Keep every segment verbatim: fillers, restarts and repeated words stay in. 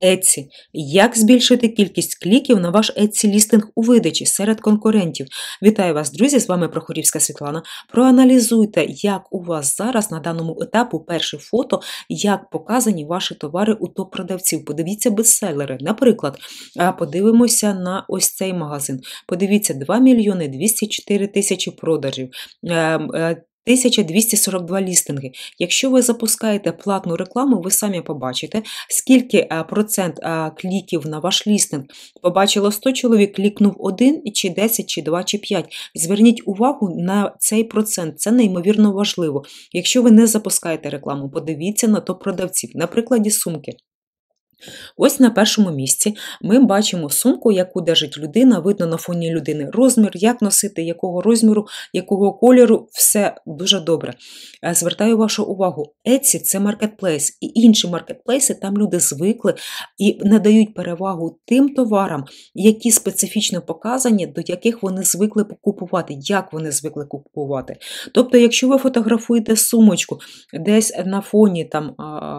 Etsy. Як збільшити кількість кліків на ваш Etsy-лістинг у видачі серед конкурентів? Вітаю вас, друзі! З вами Прохорівська Світлана. Проаналізуйте, як у вас зараз на даному етапі перше фото, як показані ваші товари у топ-продавців. Подивіться бестселери. Наприклад, подивимося на ось цей магазин. Подивіться, два мільйони двісті чотири тисячі продажів. тисяча двісті сорок два лістинги. Якщо ви запускаєте платну рекламу, ви самі побачите, скільки процент кліків на ваш лістинг. Побачило сто чоловік, клікнув один, чи десять, чи два, чи п'ять. Зверніть увагу на цей процент, це неймовірно важливо. Якщо ви не запускаєте рекламу, подивіться на топ-продавців. На прикладі сумки. Ось на першому місці ми бачимо сумку, яку держить людина, видно на фоні людини розмір, як носити, якого розміру, якого кольору, все дуже добре. Звертаю вашу увагу, Etsy – це маркетплейс, і інші маркетплейси, там люди звикли і надають перевагу тим товарам, які специфічно показані, до яких вони звикли купувати, як вони звикли купувати. Тобто, якщо ви фотографуєте сумочку десь на фоні там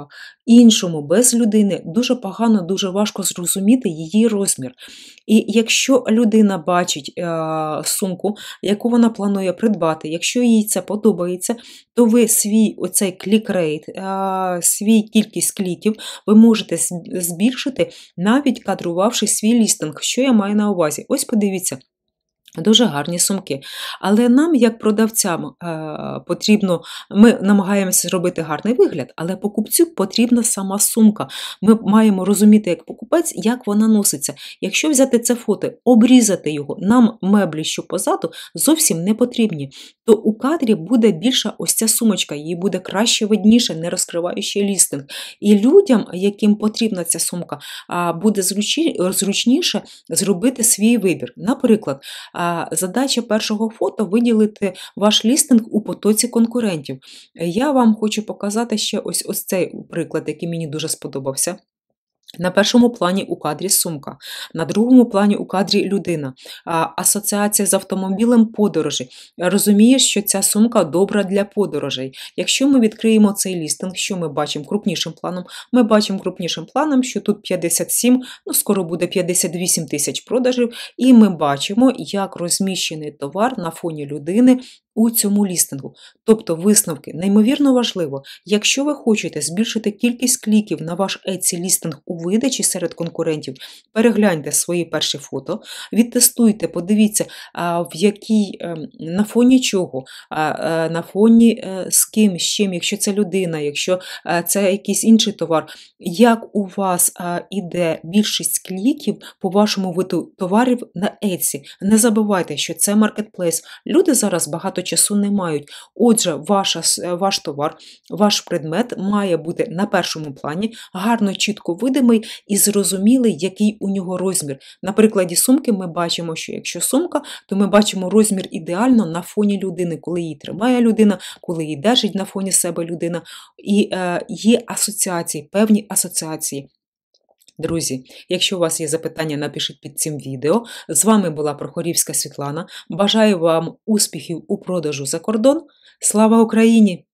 іншому, без людини, дуже погано, дуже важко зрозуміти її розмір. І якщо людина бачить е, сумку, яку вона планує придбати, якщо їй це подобається, то ви свій оцей клік-рейт, е, свій кількість кліків ви можете збільшити, навіть кадрувавши свій лістинг. Що я маю на увазі? Ось подивіться. Дуже гарні сумки. Але нам, як продавцям, потрібно, ми намагаємося зробити гарний вигляд, але покупцю потрібна сама сумка. Ми маємо розуміти, як покупець, як вона носиться. Якщо взяти це фото, обрізати його, нам меблі, що позаду, зовсім не потрібні, то у кадрі буде більша ось ця сумочка, їй буде краще видніше, не розкриваючи лістинг. І людям, яким потрібна ця сумка, буде зручніше зробити свій вибір. Наприклад, задача першого фото – виділити ваш лістинг у потоці конкурентів. Я вам хочу показати ще ось, ось цей приклад, який мені дуже сподобався. На першому плані у кадрі сумка, на другому плані у кадрі людина. Асоціація з автомобілем подорожі. Розумієш, що ця сумка добра для подорожей. Якщо ми відкриємо цей лістинг, що ми бачимо крупнішим планом? Ми бачимо крупнішим планом, що тут п'ятдесят сім, ну скоро буде п'ятдесят вісім тисяч продажів, і ми бачимо, як розміщений товар на фоні людини у цьому лістингу. Тобто висновки неймовірно важливо. Якщо ви хочете збільшити кількість кліків на ваш Etsy-лістинг у видачі серед конкурентів, перегляньте свої перші фото, відтестуйте, подивіться, в якій, на фоні чого, на фоні з ким, з чим, якщо це людина, якщо це якийсь інший товар, як у вас іде більшість кліків по вашому виду товарів на Etsy. Не забувайте, що це маркетплейс. Люди зараз багато часу не мають. Отже, ваша, ваш товар, ваш предмет має бути на першому плані, гарно, чітко видимий і зрозумілий, який у нього розмір. На прикладі сумки ми бачимо, що якщо сумка, то ми бачимо розмір ідеально на фоні людини, коли її тримає людина, коли її держить на фоні себе людина. І е, є асоціації, певні асоціації. Друзі, якщо у вас є запитання, напишіть під цим відео. З вами була Прохорівська Світлана. Бажаю вам успіхів у продажу за кордон. Слава Україні!